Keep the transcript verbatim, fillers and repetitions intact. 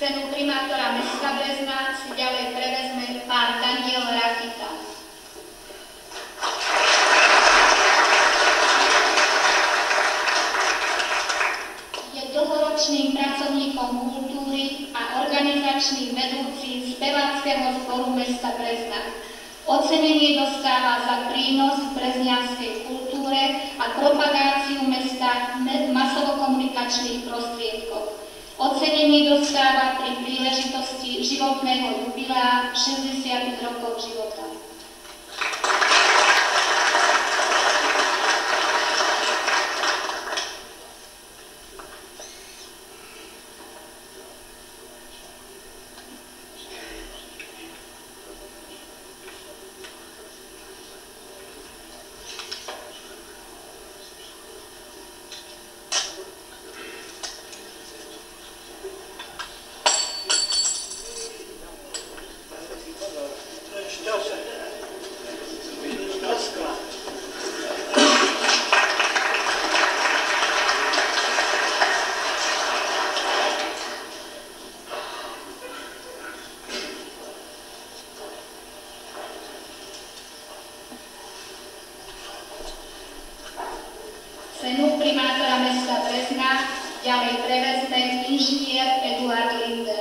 Cenu primátora mesta Brezna si ďalej prevezme pán Daniel Rakita. Je dlhoročným pracovníkom kultúry a organizačným vedúcim speváckeho zboru mesta Brezna. Ocenenie dostáva za prínos v breznianskej kultúre a propagáciu mesta v masovo-komunikačných prostriedkoch. Ocenenie dostáva pri príležitosti životného jubilea šesťdesiat rokov života. Cenu primátora mesta Brezna ďalej prevezme inžinier Eduard Linde.